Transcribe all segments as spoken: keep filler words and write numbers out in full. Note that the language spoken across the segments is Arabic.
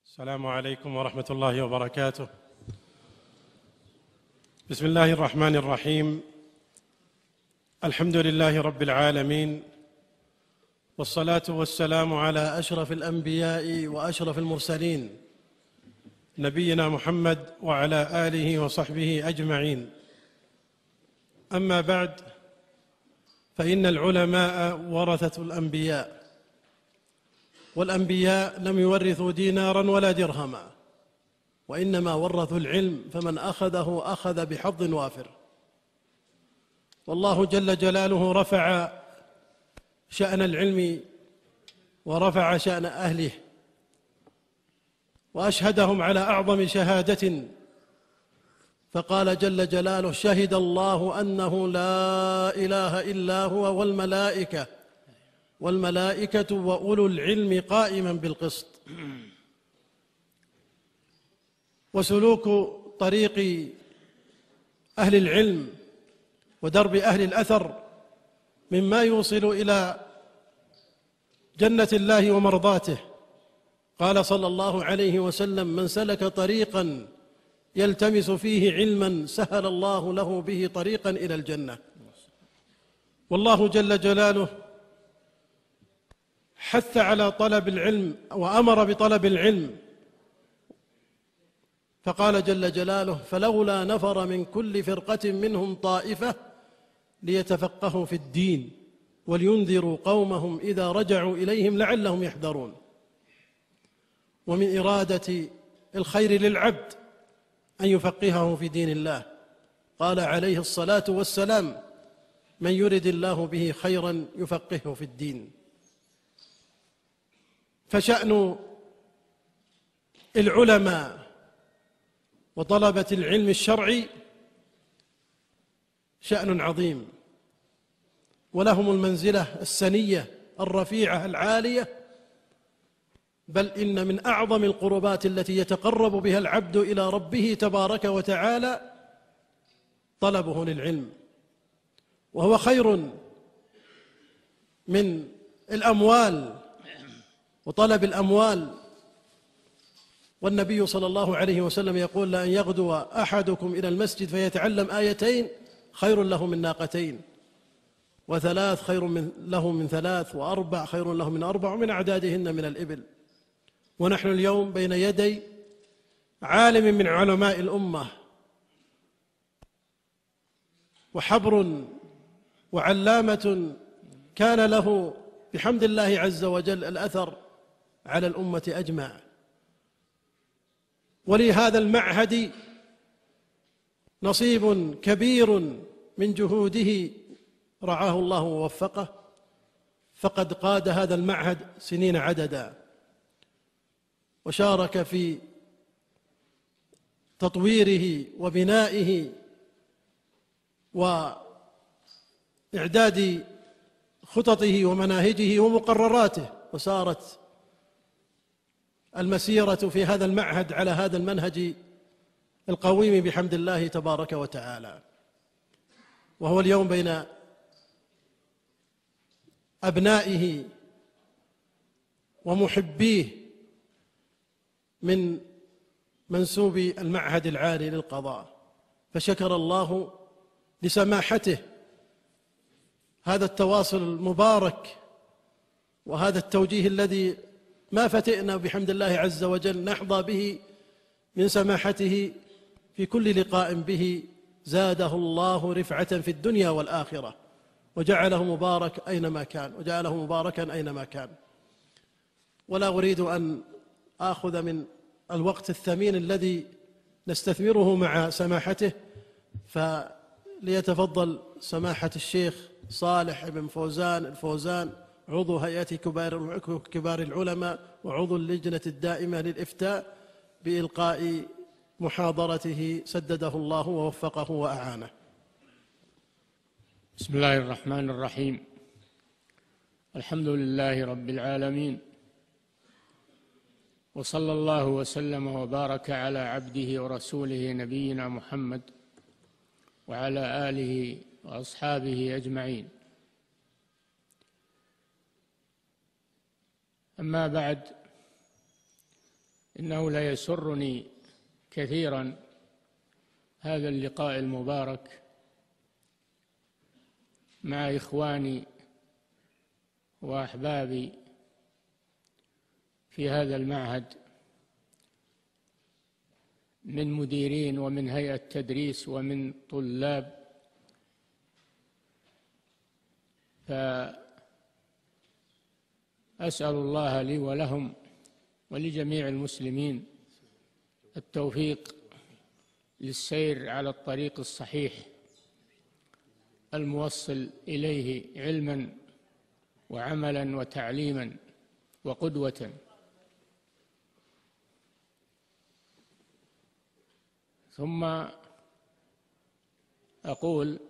السلام عليكم ورحمة الله وبركاته. بسم الله الرحمن الرحيم. الحمد لله رب العالمين، والصلاة والسلام على أشرف الأنبياء وأشرف المرسلين نبينا محمد وعلى آله وصحبه أجمعين. أما بعد، فإن العلماء ورثة الأنبياء، والأنبياء لم يورثوا ديناراً ولا درهماً، وإنما ورثوا العلم، فمن أخذه أخذ بحظ وافر. والله جل جلاله رفع شأن العلم ورفع شأن أهله، وأشهدهم على أعظم شهادة، فقال جل جلاله: شهد الله أنه لا إله إلا هو والملائكة والملائكة وأولو العلم قائما بالقسط. وسلوك طريق أهل العلم ودرب أهل الأثر مما يوصل إلى جنة الله ومرضاته. قال صلى الله عليه وسلم: من سلك طريقا يلتمس فيه علما سهل الله له به طريقا إلى الجنة. والله جل جلاله حث على طلب العلم وأمر بطلب العلم، فقال جل جلاله: فلولا نفر من كل فرقة منهم طائفة ليتفقهوا في الدين ولينذروا قومهم إذا رجعوا إليهم لعلهم يحذرون. ومن إرادة الخير للعبد أن يفقهه في دين الله. قال عليه الصلاة والسلام: من يرد الله به خيرا يفقهه في الدين. فشأن العلماء وطلبة العلم الشرعي شأن عظيم، ولهم المنزلة السنية الرفيعة العالية، بل إن من أعظم القربات التي يتقرب بها العبد إلى ربه تبارك وتعالى طلبه للعلم، وهو خير من الأموال وطلب الأموال. والنبي صلى الله عليه وسلم يقول: لأن يغدو أحدكم إلى المسجد فيتعلم آيتين خير له من ناقتين، وثلاث خير من له من ثلاث، وأربع خير له من أربع، ومن أعدادهن من الإبل. ونحن اليوم بين يدي عالم من علماء الأمة، وحبر وعلامة كان له بحمد الله عز وجل الأثر على الأمة أجمع. ولهذا المعهد نصيب كبير من جهوده رعاه الله ووفقه، فقد قاد هذا المعهد سنين عددا، وشارك في تطويره وبنائه وإعداد خططه ومناهجه ومقرراته، وسارت المسيرة في هذا المعهد على هذا المنهج القويم بحمد الله تبارك وتعالى. وهو اليوم بين أبنائه ومحبيه من منسوب المعهد العالي للقضاء، فشكر الله لسماحته هذا التواصل المبارك وهذا التوجيه الذي ما فتئنا بحمد الله عز وجل نحظى به من سماحته في كل لقاء به. زاده الله رفعة في الدنيا والآخرة، وجعله مبارك أينما كان وجعله مباركا أينما كان. ولا أريد أن آخذ من الوقت الثمين الذي نستثمره مع سماحته، فليتفضل سماحة الشيخ صالح بن فوزان الفوزان، عضو هيئة كبار كبار العلماء وعضو اللجنة الدائمة للإفتاء، بإلقاء محاضرته سدده الله ووفقه وأعانه. بسم الله الرحمن الرحيم. الحمد لله رب العالمين، وصلى الله وسلم وبارك على عبده ورسوله نبينا محمد وعلى آله وأصحابه أجمعين. أما بعد، إنه لا يسرني كثيرا هذا اللقاء المبارك مع إخواني وأحبابي في هذا المعهد من مديرين ومن هيئة تدريس ومن طلاب. فأسأل الله لي ولهم ولجميع المسلمين التوفيق للسير على الطريق الصحيح الموصل إليه علما وعملا وتعليما وقدوة. ثم أقول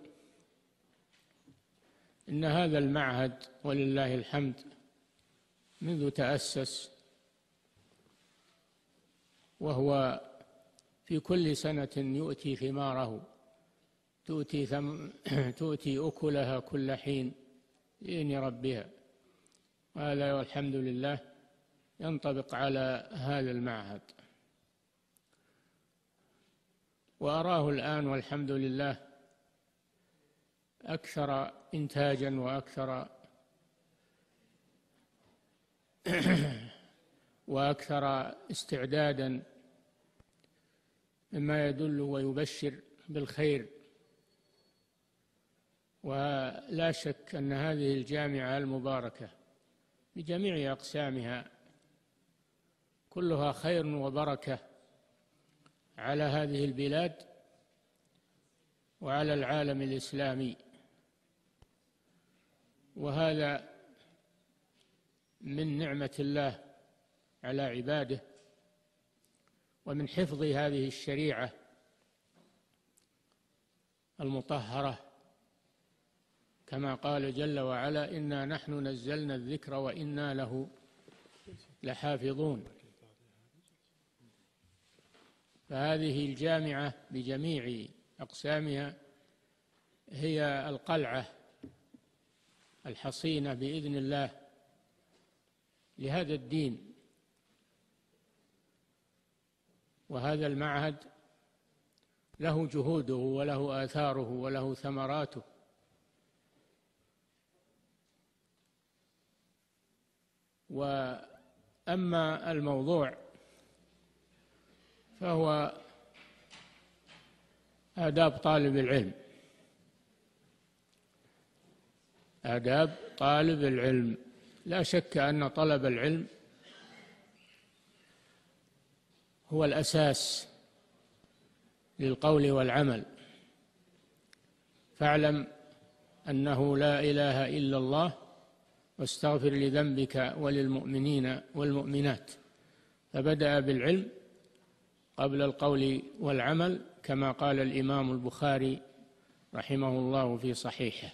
إن هذا المعهد ولله الحمد منذ تأسس وهو في كل سنة يؤتي ثماره، تؤتي, ثم تؤتي أكلها كل حين بإذن ربها. هذا والحمد لله ينطبق على هذا المعهد، وأراه الآن والحمد لله أكثر إنتاجا وأكثر وأكثر استعدادا، مما يدل ويبشر بالخير. ولا شك أن هذه الجامعة المباركة بجميع أقسامها كلها خير وبركة على هذه البلاد وعلى العالم الإسلامي، وهذا من نعمة الله على عباده ومن حفظ هذه الشريعة المطهرة، كما قال جل وعلا: إنا نحن نزلنا الذكر وإنا له لحافظون. فهذه الجامعة بجميع أقسامها هي القلعة الحصينة بإذن الله لهذا الدين. وهذا المعهد له جهوده وله آثاره وله ثمراته، وأما الموضوع فهو آداب طالب العلم، آداب طالب العلم. لا شك أن طلب العلم هو الأساس للقول والعمل. فاعلم أنه لا إله إلا الله واستغفر لذنبك وللمؤمنين والمؤمنات. فبدأ بالعلم قبل القول والعمل، كما قال الإمام البخاري رحمه الله في صحيحه.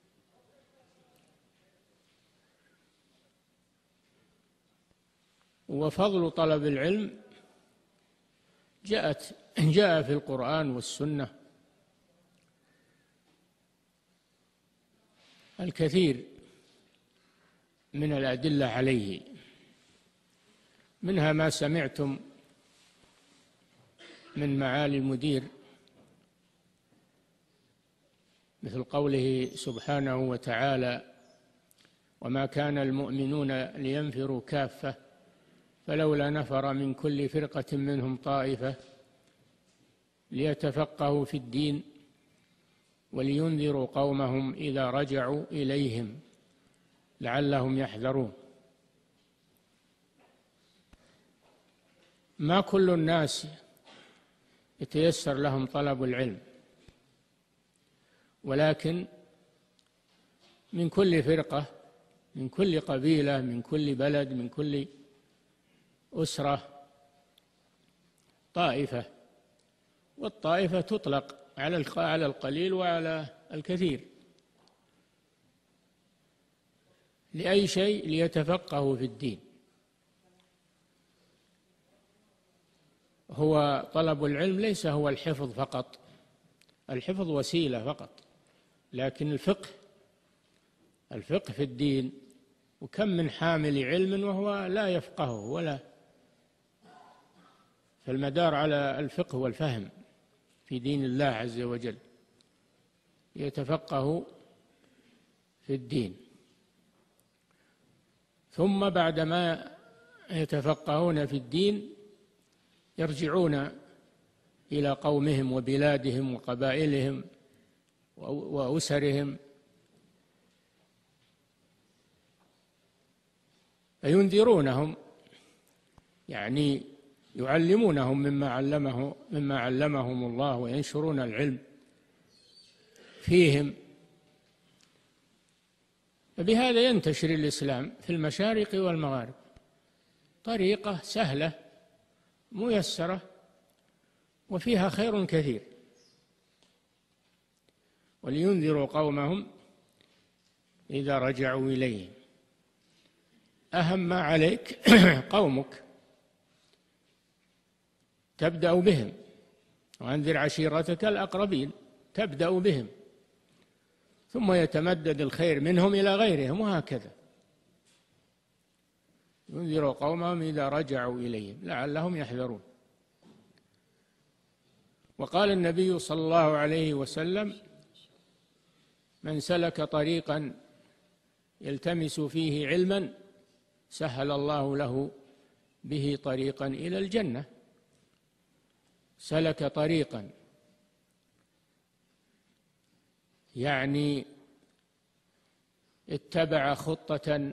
وفضل طلب العلم جاءت جاء في القرآن والسنة الكثير من الأدلة عليه، منها ما سمعتم من معالي المدير، مثل قوله سبحانه وتعالى: وما كان المؤمنون لينفروا كافة فلولا نفر من كل فرقة منهم طائفة ليتفقهوا في الدين ولينذروا قومهم إذا رجعوا إليهم لعلهم يحذرون. ما كل الناس يتيسر لهم طلب العلم، ولكن من كل فرقة، من كل قبيلة، من كل بلد، من كل أسرة طائفة، والطائفة تطلق على القليل وعلى الكثير. لأي شيء؟ ليتفقهوا في الدين. هو طلب العلم ليس هو الحفظ فقط، الحفظ وسيلة فقط، لكن الفقه الفقه في الدين. وكم من حامل علم وهو لا يفقهه ولا فالمدار على الفقه والفهم في دين الله عز وجل، يتفقه في الدين. ثم بعدما يتفقهون في الدين يرجعون إلى قومهم وبلادهم وقبائلهم وأسرهم فينذرونهم، يعني يعلمونهم مما علمه مما علمهم الله، وينشرون العلم فيهم. فبهذا ينتشر الإسلام في المشارق والمغارب، طريقة سهلة ميسرة وفيها خير كثير. ولينذروا قومهم إذا رجعوا إليهم. أهم ما عليك قومك، تبدأ بهم، وأنذر عشيرتك الأقربين، تبدأ بهم، ثم يتمدد الخير منهم إلى غيرهم، وهكذا. ينذروا قومهم إذا رجعوا إليهم لعلهم يحذرون. وقال النبي صلى الله عليه وسلم: من سلك طريقا يلتمس فيه علما سهل الله له به طريقا إلى الجنة. سلك طريقا يعني اتبع خطة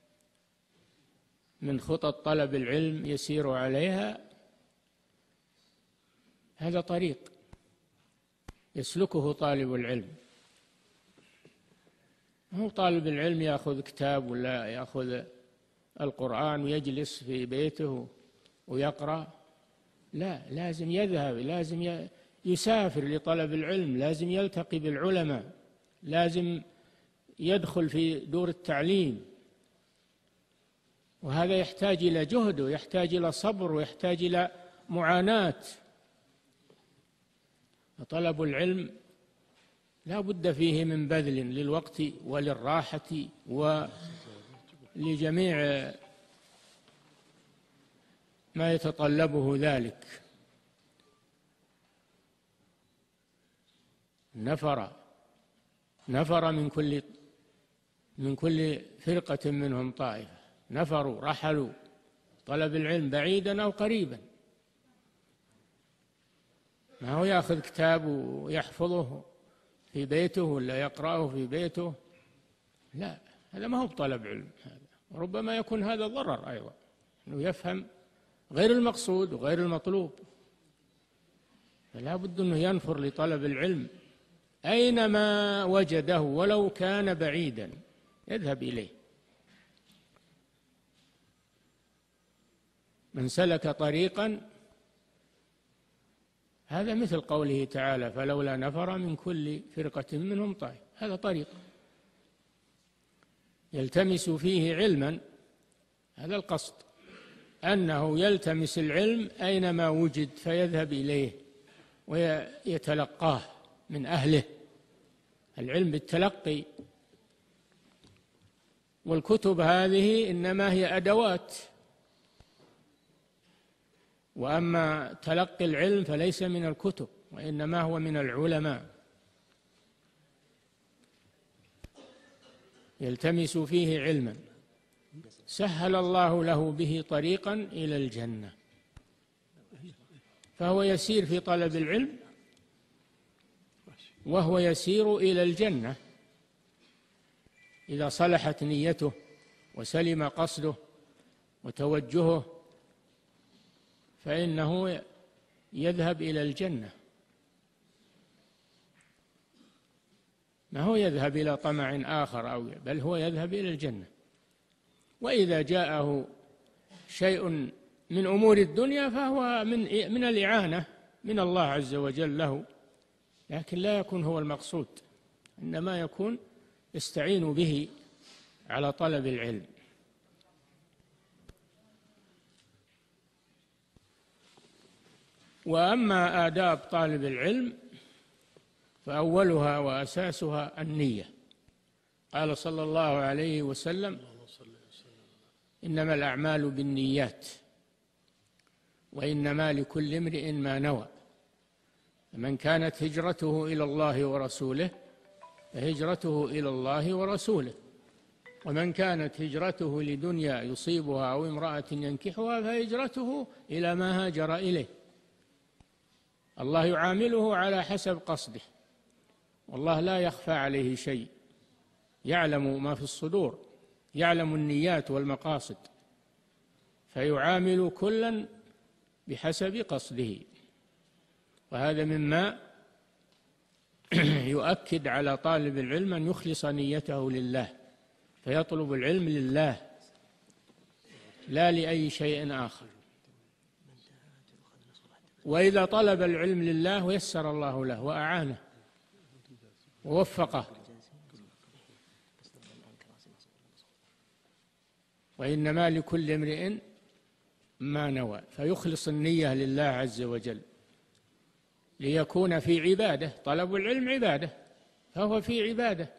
من خطط طلب العلم يسير عليها، هذا طريق يسلكه طالب العلم. هو طالب العلم يأخذ كتاب ولا يأخذ القرآن ويجلس في بيته ويقرأ، لا، لازم يذهب، لازم يسافر لطلب العلم، لازم يلتقي بالعلماء، لازم يدخل في دور التعليم. وهذا يحتاج إلى جهد، ويحتاج إلى صبر، ويحتاج إلى معاناة. طلب العلم لا بد فيه من بذل للوقت وللراحة ولجميع ما يتطلبه ذلك. نفر نفر من كل من كل فرقة منهم طائفة، نفروا رحلوا طلب العلم بعيدا أو قريبا. ما هو يأخذ كتاب ويحفظه في بيته ولا يقرأه في بيته، لا، هذا ما هو بطلب علم. هذا ربما يكون هذا ضرر أيضا، أنه يفهم غير المقصود وغير المطلوب. فلا بد أنه ينفر لطلب العلم أينما وجده ولو كان بعيدا، يذهب إليه. من سلك طريقا، هذا مثل قوله تعالى: فلولا نفر من كل فرقة منهم طائفة. هذا طريق يلتمس فيه علما، هذا القصد، أنه يلتمس العلم أينما وجد فيذهب إليه ويتلقاه من أهله. العلم بالتلقي، والكتب هذه إنما هي أدوات، وأما تلقي العلم فليس من الكتب، وإنما هو من العلماء. يلتمس فيه علما سهل الله له به طريقا إلى الجنة. فهو يسير في طلب العلم وهو يسير إلى الجنة إذا صلحت نيته وسلم قصده وتوجهه، فإنه يذهب إلى الجنة، ما هو يذهب إلى طمع آخر أو بل هو يذهب إلى الجنة. وإذا جاءه شيء من أمور الدنيا فهو من من الإعانة من الله عز وجل له، لكن لا يكون هو المقصود، إنما يكون يستعين به على طلب العلم. وأما آداب طالب العلم فأولها وأساسها النية. قال صلى الله عليه وسلم: إنما الأعمال بالنيات، وإنما لكل امرئ ما نوى. فمن كانت هجرته إلى الله ورسوله فهجرته إلى الله ورسوله، ومن كانت هجرته لدنيا يصيبها أو امرأة ينكحها فهجرته إلى ما هاجر إليه. الله يعامله على حسب قصده، والله لا يخفى عليه شيء، يعلم ما في الصدور، يعلم النيات والمقاصد، فيعامل كلا بحسب قصده. وهذا مما يؤكد على طالب العلم أن يخلص نيته لله، فيطلب العلم لله لا لأي شيء آخر. وإذا طلب العلم لله ويسر الله له وأعانه ووفقه. وإنما لكل امرئ ما نوى، فيخلص النية لله عز وجل ليكون في عبادة. طلب العلم عبادة، فهو في عبادة،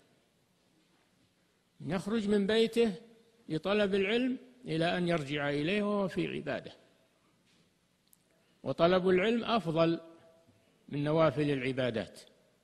يخرج من بيته لطلب العلم إلى أن يرجع إليه وهو في عبادة. وطلب العلم أفضل من نوافل العبادات،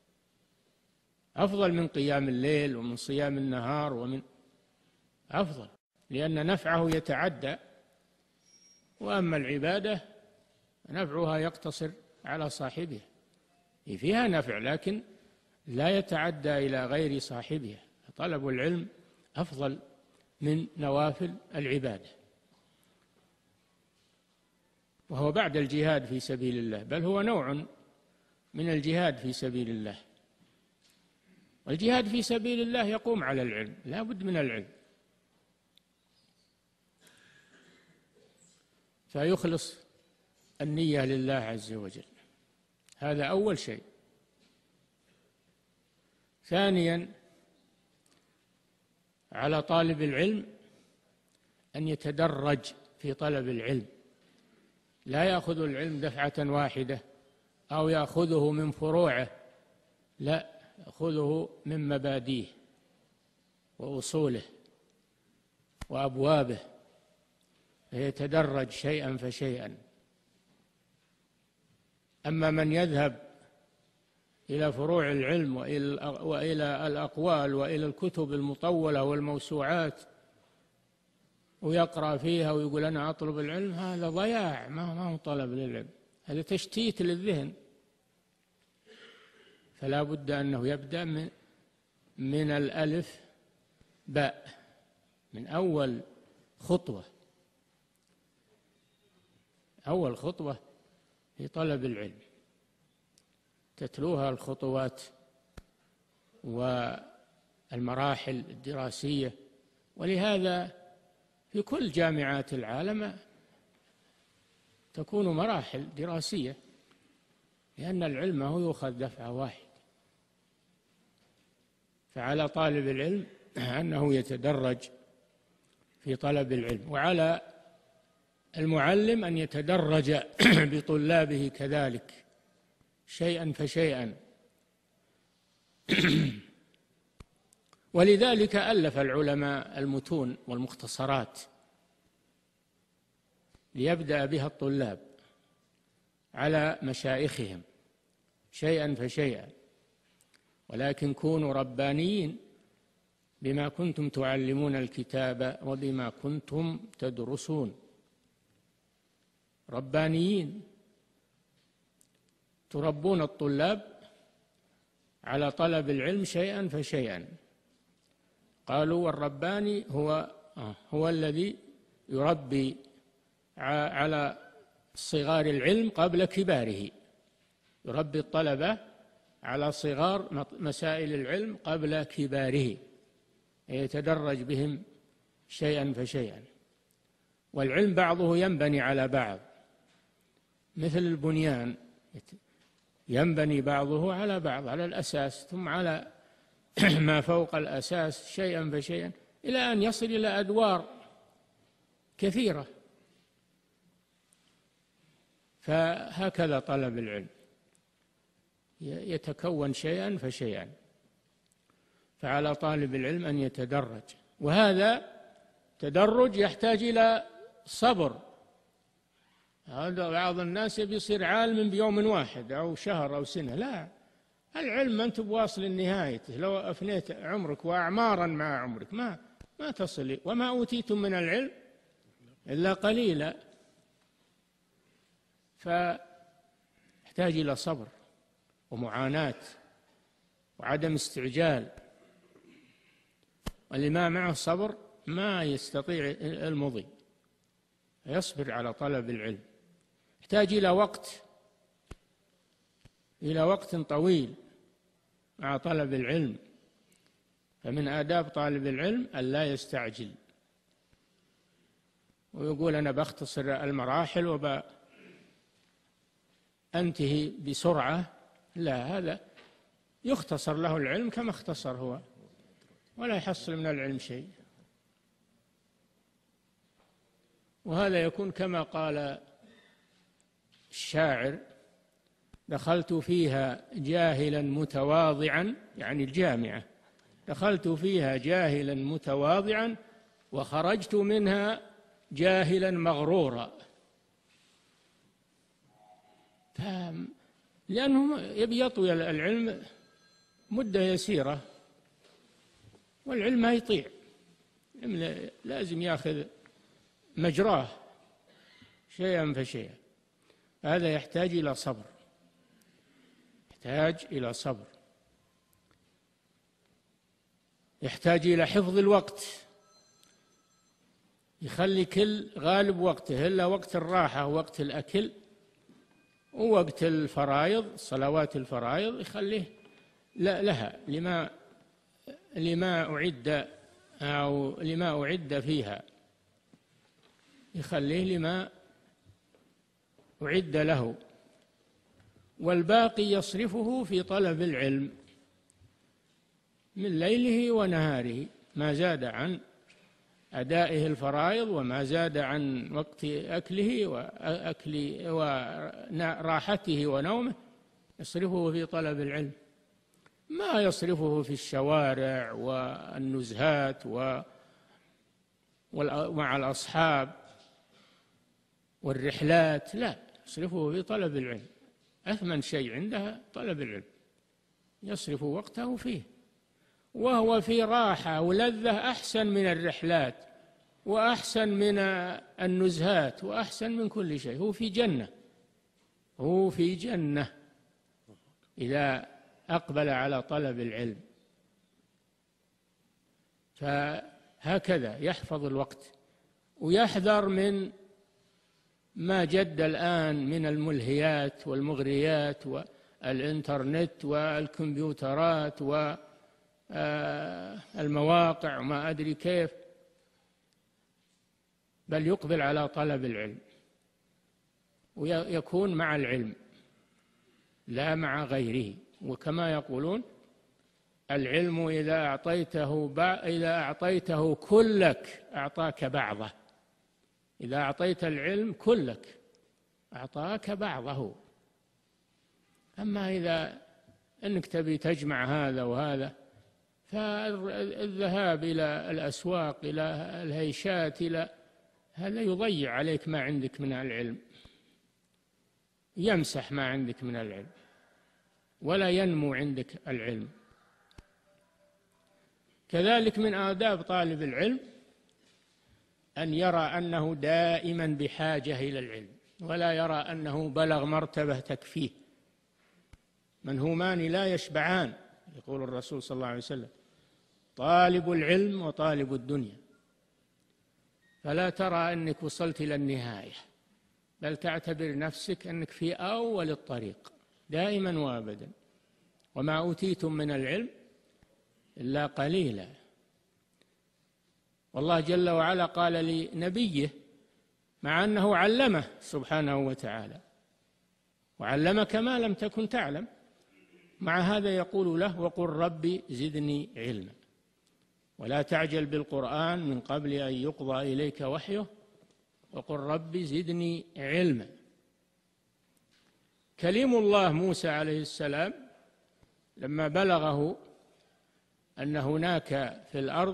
أفضل من قيام الليل ومن صيام النهار، ومن أفضل، لأن نفعه يتعدى. وأما العبادة نفعها يقتصر على صاحبها، فيها نفع لكن لا يتعدى إلى غير صاحبها. طلب العلم أفضل من نوافل العبادة، وهو بعد الجهاد في سبيل الله، بل هو نوع من الجهاد في سبيل الله. والجهاد في سبيل الله يقوم على العلم، لا بد من العلم. فيخلص النية لله عز وجل، هذا أول شيء. ثانيا، على طالب العلم أن يتدرج في طلب العلم، لا يأخذ العلم دفعة واحدة أو يأخذه من فروعه، لا، يأخذه من مبادئه وأصوله وأبوابه، فيتدرج شيئا فشيئا. أما من يذهب إلى فروع العلم وإلى الأقوال وإلى الكتب المطولة والموسوعات ويقرأ فيها ويقول أنا أطلب العلم، هذا ضياع، ما هو طلب للعلم، هذا تشتيت للذهن. فلا بد أنه يبدأ من, من الألف باء، من أول خطوة، أول خطوة في طلب العلم تتلوها الخطوات والمراحل الدراسية. ولهذا في كل جامعات العالم تكون مراحل دراسية، لأن العلم هو يؤخذ دفعة واحدة. فعلى طالب العلم أنه يتدرج في طلب العلم، وعلى المعلم أن يتدرج بطلابه كذلك شيئا فشيئا. ولذلك ألف العلماء المتون والمختصرات ليبدأ بها الطلاب على مشايخهم شيئا فشيئا. ولكن كونوا ربانيين بما كنتم تعلمون الكتاب وبما كنتم تدرسون، ربانيين تربون الطلاب على طلب العلم شيئا فشيئا. قالوا والرباني هو هو الذي يربي على صغار العلم قبل كباره، يربي الطلبة على صغار مسائل العلم قبل كباره، يتدرج بهم شيئا فشيئا. والعلم بعضه ينبني على بعض، مثل البنيان ينبني بعضه على بعض، على الأساس ثم على ما فوق الأساس شيئا فشيئا إلى أن يصل إلى أدوار كثيرة. فهكذا طلب العلم يتكون شيئا فشيئا. فعلى طالب العلم أن يتدرج، وهذا تدرج يحتاج إلى صبر، هذا بعض الناس يبي يصير عالم بيوم واحد أو شهر أو سنة. لا، العلم ما أنت بواصل نهايته. لو أفنيت عمرك وأعمارا مع عمرك ما ما تصل. وما أوتيتم من العلم إلا قليلا. فيحتاج إلى صبر ومعاناة وعدم استعجال. واللي ما معه صبر ما يستطيع المضي، يصبر على طلب العلم. يحتاج إلى وقت إلى وقت طويل مع طلب العلم. فمن آداب طالب العلم أن لا يستعجل ويقول أنا بختصر المراحل وبأنتهي بسرعة. لا، هذا يختصر له العلم كما اختصر هو ولا يحصل من العلم شيء. وهذا يكون كما قال الشاعر: دخلت فيها جاهلا متواضعا، يعني الجامعة، دخلت فيها جاهلا متواضعا وخرجت منها جاهلا مغرورا. لأنه يبي يطوي العلم مدة يسيرة، والعلم ما يطيع، لازم يأخذ مجراه شيئا فشيئا. هذا يحتاج إلى صبر، يحتاج إلى صبر، يحتاج إلى حفظ الوقت، يخلي كل غالب وقته إلا وقت الراحة ووقت الأكل ووقت الفرائض، صلوات الفرائض يخليه لها لما لما أعد أو لما أعد فيها، يخليه لما أعد له. والباقي يصرفه في طلب العلم من ليله ونهاره، ما زاد عن أدائه الفرائض وما زاد عن وقت أكله وأكل وراحته ونومه يصرفه في طلب العلم، ما يصرفه في الشوارع والنزهات ومع الأصحاب والرحلات. لا، يصرفه في طلب العلم. أثمن شيء عنده طلب العلم، يصرف وقته فيه، وهو في راحة ولذة أحسن من الرحلات وأحسن من النزهات وأحسن من كل شيء. هو في جنة، هو في جنة إذا أقبل على طلب العلم. فهكذا يحفظ الوقت ويحذر من ما جد الآن من الملهيات والمغريات والإنترنت والكمبيوترات والمواقع وما أدري كيف، بل يقبل على طلب العلم ويكون مع العلم لا مع غيره. وكما يقولون: العلم إذا أعطيته إذا أعطيته كلك أعطاك بعضه. إذا أعطيت العلم كلك أعطاك بعضه. أما إذا أنك تبي تجمع هذا وهذا، فالذهاب إلى الأسواق إلى الهيشات إلى هذا يضيع عليك ما عندك من العلم، يمسح ما عندك من العلم ولا ينمو عندك العلم. كذلك من آداب طالب العلم أن يرى أنه دائما بحاجة إلى العلم، ولا يرى أنه بلغ مرتبة تكفيه. منهومان لا يشبعان، يقول الرسول صلى الله عليه وسلم: طالب العلم وطالب الدنيا. فلا ترى أنك وصلت إلى النهاية، بل تعتبر نفسك أنك في أول الطريق دائما وأبدا. وما أوتيتم من العلم إلا قليلا. والله جل وعلا قال لنبيه مع أنه علمه سبحانه وتعالى: وعلمك ما لم تكن تعلم، مع هذا يقول له: وقل ربي زدني علما ولا تعجل بالقرآن من قبل أن يقضى إليك وحيه وقل ربي زدني علما. كليم الله موسى عليه السلام لما بلغه أن هناك في الأرض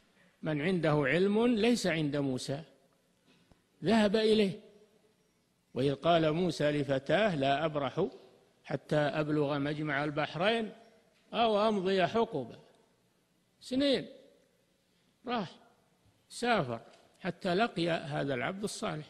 من عنده علم ليس عند موسى، ذهب إليه وإذ قال موسى لفتاه لا أبرح حتى أبلغ مجمع البحرين أو أمضي حقبا. سنين راح سافر حتى لقي هذا العبد الصالح،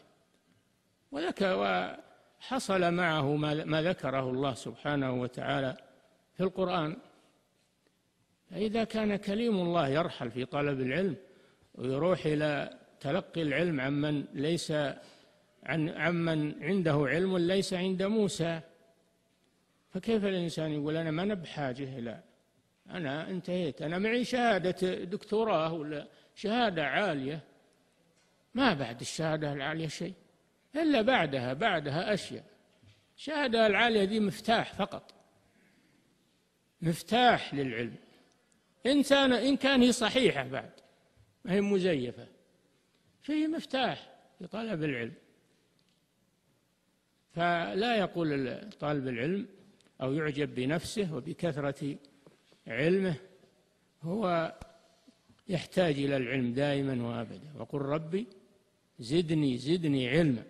وحصل معه ما ذكره الله سبحانه وتعالى في القرآن. فإذا كان كليم الله يرحل في طلب العلم ويروح إلى تلقي العلم عمن ليس عن عمن عنده علم ليس عند موسى، فكيف الإنسان يقول أنا ما أنا بحاجة إلى، أنا انتهيت، أنا معي شهادة دكتوراه ولا شهادة عالية، ما بعد الشهادة العالية شيء إلا بعدها بعدها أشياء. الشهادة العالية دي مفتاح فقط، مفتاح للعلم، إنسان إن كان هي صحيحة بعد ما هي مزيفة، فيه مفتاح لطلب العلم. فلا يقول طالب العلم أو يعجب بنفسه وبكثرة علمه، هو يحتاج إلى العلم دائما وأبدا، وقل ربي زدني زدني علما.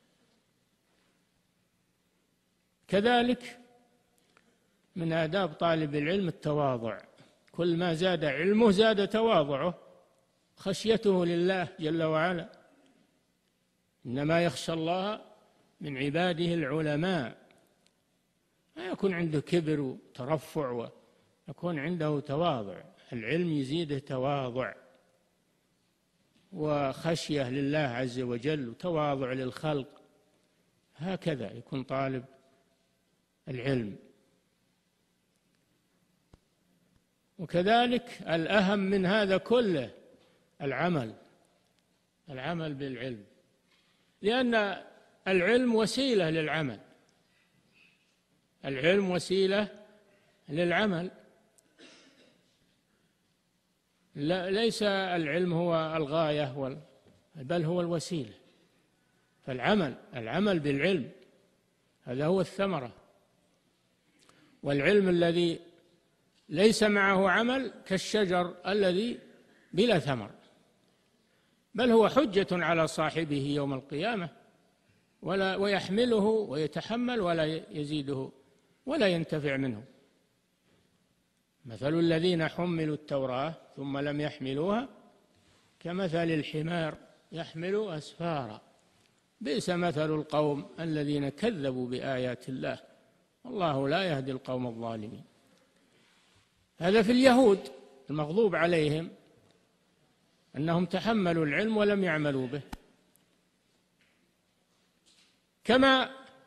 كذلك من آداب طالب العلم التواضع، كل ما زاد علمه زاد تواضعه، خشيته لله جل وعلا. إنما يخشى الله من عباده العلماء، لا يكون عنده كبر وترفع، ويكون عنده تواضع. العلم يزيده تواضع وخشية لله عز وجل وتواضع للخلق، هكذا يكون طالب العلم. وكذلك الأهم من هذا كله العمل، العمل بالعلم، لأن العلم وسيلة للعمل، العلم وسيلة للعمل، لا ليس العلم هو الغاية بل هو الوسيلة. فالعمل العمل بالعلم هذا هو الثمرة، والعلم الذي ليس معه عمل كالشجر الذي بلا ثمر، بل هو حجة على صاحبه يوم القيامة، ولا ويحمله ويتحمل ولا يزيده ولا ينتفع منه. مثل الذين حملوا التوراة ثم لم يحملوها كمثل الحمار يحمل أسفارا، بئس مثل القوم الذين كذبوا بآيات الله، والله لا يهدي القوم الظالمين. هذا في اليهود المغضوب عليهم أنهم تحملوا العلم ولم يعملوا به، كما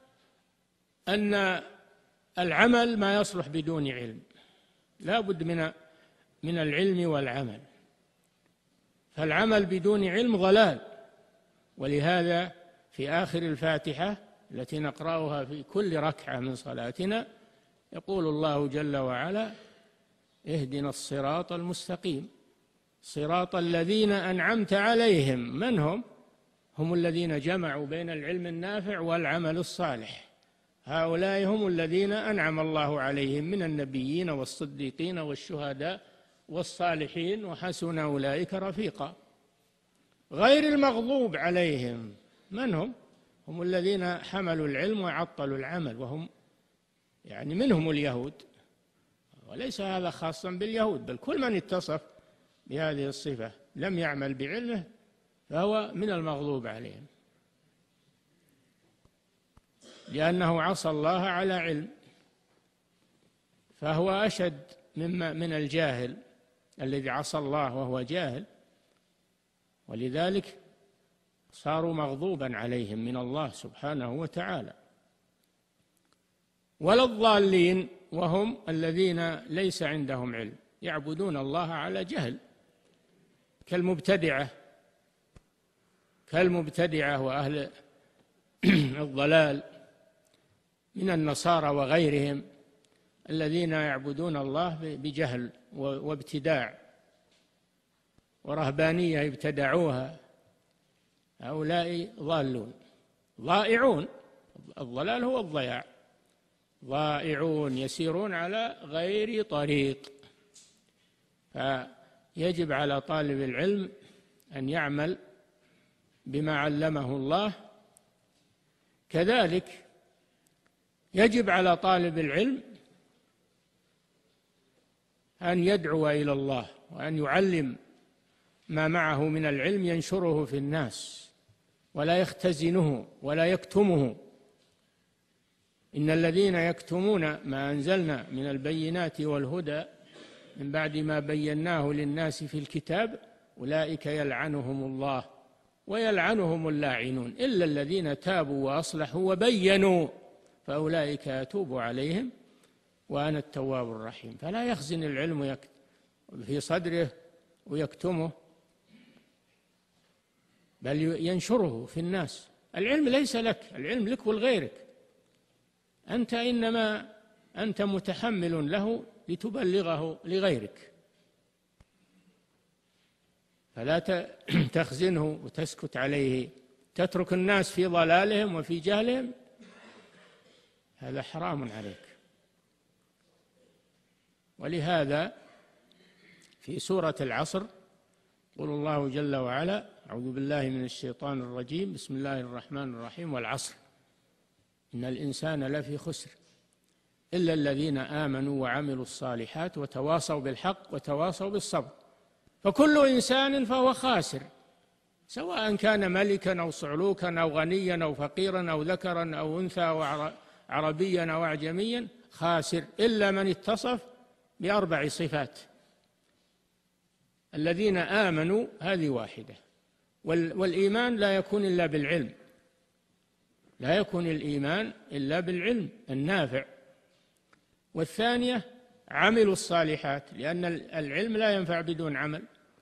أن العمل ما يصلح بدون علم، لا بد من من العلم والعمل، فالعمل بدون علم ضلال. ولهذا في آخر الفاتحة التي نقرأها في كل ركعة من صلاتنا يقول الله جل وعلا اهدنا الصراط المستقيم صراط الذين أنعمت عليهم. من هم؟ هم الذين جمعوا بين العلم النافع والعمل الصالح، هؤلاء هم الذين أنعم الله عليهم من النبيين والصديقين والشهداء والصالحين وحسن أولئك رفيقا. غير المغضوب عليهم من هم؟ هم الذين حملوا العلم وعطلوا العمل، وهم يعني منهم اليهود، وليس هذا خاصا باليهود، بل كل من اتصف بهذه الصفة لم يعمل بعلمه فهو من المغضوب عليهم، لأنه عصى الله على علم، فهو أشد مما من الجاهل الذي عصى الله وهو جاهل، ولذلك صاروا مغضوبا عليهم من الله سبحانه وتعالى. ولا الضالين وهم الذين ليس عندهم علم، يعبدون الله على جهل، كالمبتدعة كالمبتدعة وأهل الضلال من النصارى وغيرهم الذين يعبدون الله بجهل وابتداع ورهبانية ابتدعوها، هؤلاء ضالون ضائعون. الضلال هو الضياع، ضائعون يسيرون على غير طريق. فيجب على طالب العلم أن يعمل بما علمه الله كذلك يجب على طالب العلم أن يدعو إلى الله وأن يعلم ما معه من العلم، ينشره في الناس ولا يختزنه ولا يكتمه. إن الذين يكتمون ما أنزلنا من البينات والهدى من بعد ما بيناه للناس في الكتاب أولئك يلعنهم الله ويلعنهم اللاعنون إلا الذين تابوا وأصلحوا وبينوا فأولئك أتوب عليهم وأنا التواب الرحيم. فلا يخزن العلم في صدره ويكتمه، بل ينشره في الناس. العلم ليس لك، العلم لك ولغيرك، أنت إنما أنت متحمل له لتبلغه لغيرك، فلا تخزنه وتسكت عليه، تترك الناس في ضلالهم وفي جهلهم، هذا حرام عليك. ولهذا في سورة العصر يقول الله جل وعلا: أعوذ بالله من الشيطان الرجيم، بسم الله الرحمن الرحيم: والعصر إن الإنسان لفي خسر إلا الذين آمنوا وعملوا الصالحات وتواصوا بالحق وتواصوا بالصبر فكل إنسان فهو خاسر، سواء كان ملكا أو صعلوكا أو غنيا أو فقيرا أو ذكرا أو أنثى أو عربيا أو أعجميا، خاسر إلا من اتصف بأربع صفات. الذين آمنوا هذه واحدة، والإيمان لا يكون إلا بالعلم، لا يكون الإيمان إلا بالعلم النافع. والثانية عملوا الصالحات، لأن العلم لا ينفع بدون عمل.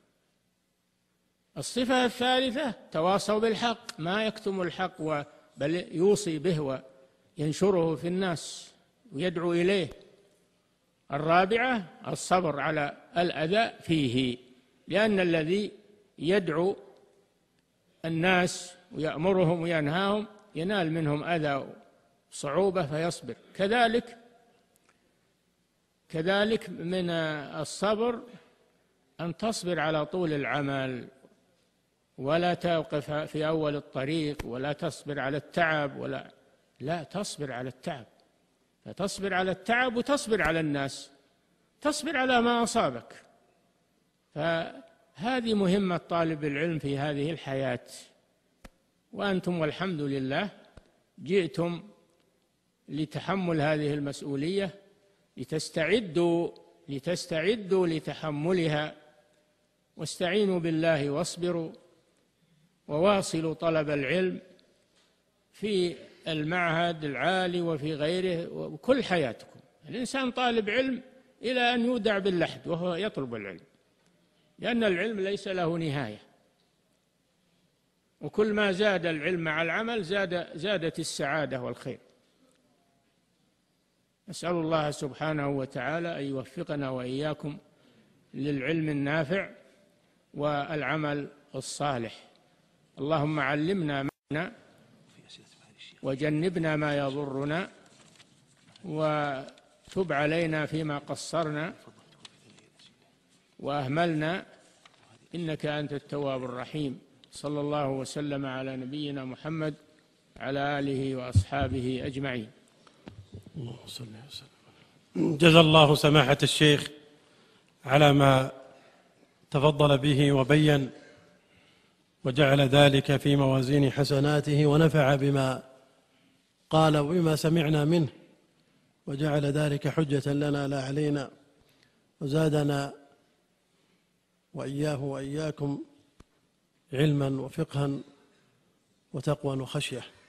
الصفة الثالثة تواصوا بالحق، ما يكتم الحق بل يوصي به وينشره في الناس ويدعو إليه. الرابعة الصبر على الأذى فيه، لأن الذي يدعو الناس ويأمرهم وينهاهم ينال منهم أذى صعوبة فيصبر. كذلك كذلك من الصبر أن تصبر على طول العمل ولا توقف في أول الطريق، ولا تصبر على التعب، ولا لا تصبر على التعب، فتصبر على التعب وتصبر على الناس، تصبر على ما أصابك. فهذه مهمة طالب العلم في هذه الحياة. وأنتم والحمد لله جئتم لتحمل هذه المسؤولية، لتستعدوا لتستعدوا لتحملها، واستعينوا بالله واصبروا وواصلوا طلب العلم في المعهد العالي وفي غيره وكل حياتكم. الإنسان طالب علم إلى أن يودع باللحد وهو يطلب العلم، لأن العلم ليس له نهاية، وكل ما زاد العلم مع العمل زاد زادت السعادة والخير. نسأل الله سبحانه وتعالى أن يوفقنا وإياكم للعلم النافع والعمل الصالح. اللهم علمنا ما وجنبنا ما يضرنا، وتب علينا فيما قصرنا وأهملنا، إنك أنت التواب الرحيم. صلى الله وسلم على نبينا محمد على آله وأصحابه أجمعين. اللهم صل وسلم. جزا الله سماحة الشيخ على ما تفضل به وبين، وجعل ذلك في موازين حسناته، ونفع بما قال وبما سمعنا منه، وجعل ذلك حجة لنا لا علينا، وزادنا وإياه وإياكم علما وفقها وتقوى وخشية.